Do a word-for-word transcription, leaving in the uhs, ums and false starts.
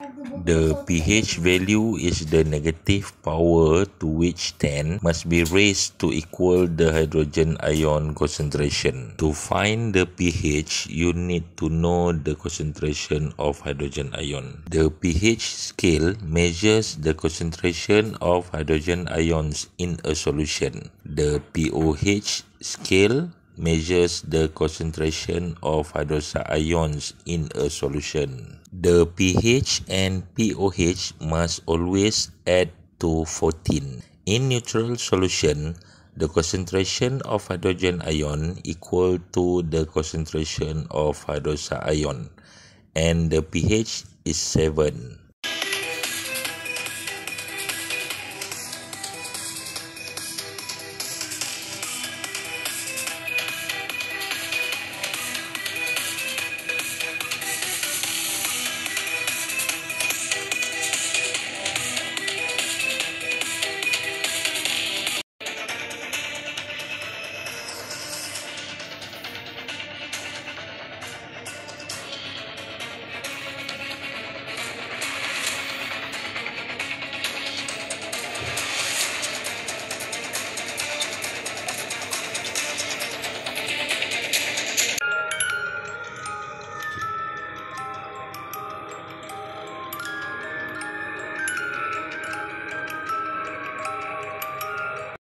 The pH value is the negative power to which ten must be raised to equal the hydrogen ion concentration. To find the pH, you need to know the concentration of hydrogen ion. The pH scale measures the concentration of hydrogen ions in a solution. The pOH scale measures the concentration of hydroxide ions in a solution. The pH and pOH must always add to fourteen. In neutral solution, the concentration of hydrogen ion equal to the concentration of hydroxide ion, and the pH is seven.